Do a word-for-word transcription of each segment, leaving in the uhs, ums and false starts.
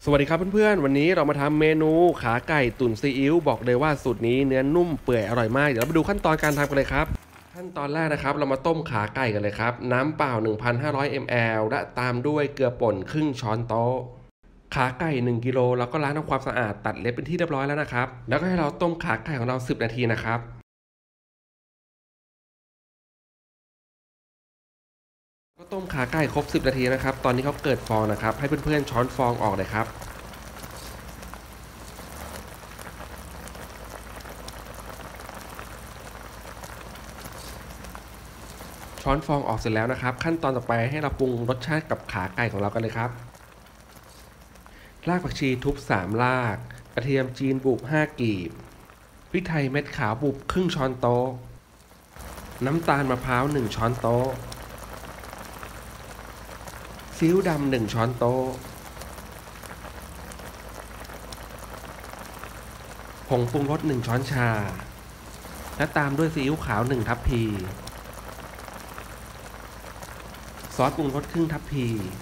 สวัสดีครับเพื่อนๆวันนี้เรามาทำเมนูขาไก่ตุ๋นซีอิ๊วบอกเลยว่าสูตรนี้เนื้อนุ่มเปื่อยอร่อยมากเดี๋ยวเราไปดูขั้นตอนการทำกันเลยครับขั้นตอนแรกนะครับเรามาต้มขาไก่กันเลยครับน้ำเปล่า หนึ่งพันห้าร้อย มิลลิลิตร และตามด้วยเกลือป่นครึ่งช้อนโต๊ะขาไก่หนึ่งกิโลเราก็ล้างทำความสะอาดตัดเล็บเป็นที่เรียบร้อยแล้วนะครับแล้วก็ให้เราต้มขาไก่ของเราสิบนาทีนะครับก็ต้มขาไก่ครบสิบนาทีนะครับตอนนี้เขาเกิดฟองนะครับให้เพื่อนๆช้อนฟองออกเลยครับช้อนฟองออกเสร็จแล้วนะครับขั้นตอนต่อไปให้เราปรุงรสชาติกับขาไก่ของเรากันเลยครับรากผักชีทุบสามรากกระเทียมจีนบุบห้ากีบพริกไทยเม็ดขาวบุบครึ่งช้อนโต๊ะน้ำตาลมะพร้าวหนึ่งช้อนโต๊ะซีอิ๊วดำหนึ่งช้อนโต๊ะผงปรุงรสหนึ่งช้อนชาและตามด้วยซีอิ๊วขาวหนึ่งทัพพีซอสปรุงรสครึ่งทัพพี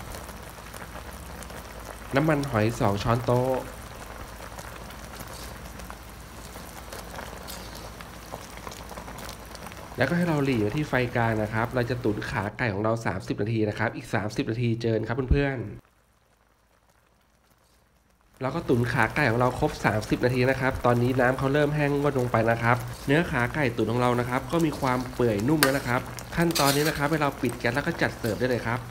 น้ำมันหอยสองช้อนโต๊ะแล้วก็ให้เราหลีไว้ที่ไฟกลางนะครับเราจะตุ๋นขาไก่ของเราสามสิบนาทีนะครับอีกสามสิบนาทีเจอครับเพื่อนๆเราก็ตุ๋นขาไก่ของเราครบสามสิบนาทีนะครับตอนนี้น้ำเขาเริ่มแห้งงวดลงไปนะครับเนื้อขาไก่ตุ๋นของเรานะครับก็มีความเปื่อยนุ่มแล้วนะครับขั้นตอนนี้นะครับให้เราปิดแก๊สแล้วก็จัดเสิร์ฟได้เลยครับ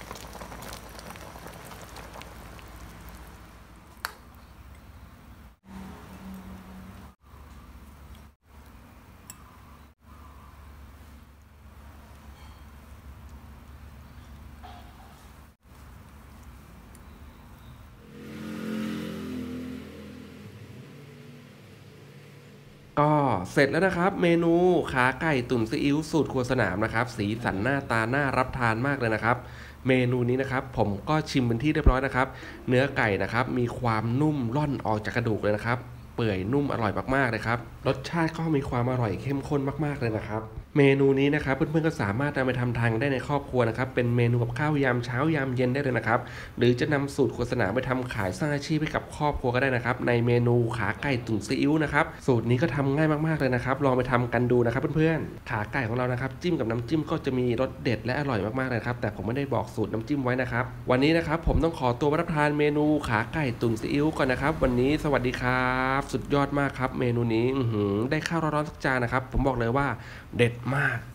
ก็เสร็จแล้วนะครับเมนูขาไก่ตุ๋นซีอิ๊วสูตรครัวสนามนะครับสีสันหน้าตาน่ารับทานมากเลยนะครับเมนูนี้นะครับผมก็ชิมเป็นที่เรียบร้อยนะครับเนื้อไก่นะครับมีความนุ่มร่อนออกจากกระดูกเลยนะครับเปื่อยนุ่มอร่อยมากๆเลยครับรสชาติก็มีความอร่อยเข้มข้นมากๆเลยนะครับเมนูนี้นะครับเพื่อนๆก็สามารถนำไปทำทานได้ในครอบครัวนะครับเป็นเมนูกับข้าวยามเช้ายามเย็นได้เลยนะครับหรือจะนำสูตรโฆษณาไปทำขายสร้างอาชีพให้กับครอบครัวก็ได้นะครับในเมนูขาไก่ตุ๋นซีอิ๊วนะครับสูตรนี้ก็ทำง่ายมากๆเลยนะครับลองไปทำกันดูนะครับเพื่อนๆขาไก่ของเรานะครับจิ้มกับน้ำจิ้มก็จะมีรสเด็ดและอร่อยมากๆเลยครับแต่ผมไม่ได้บอกสูตรน้ำจิ้มไว้นะครับวันนี้นะครับผมต้องขอตัวรับประทานเมนูขาไก่ตุ๋นซีอิ๊วก่อนนะครับวันนี้สวัสดีครับสุดยอดมากครับเมนูนี้ได้ข้าวร้อนๆสักจานนะครับผมบอกเลยว่าเด็ดมาก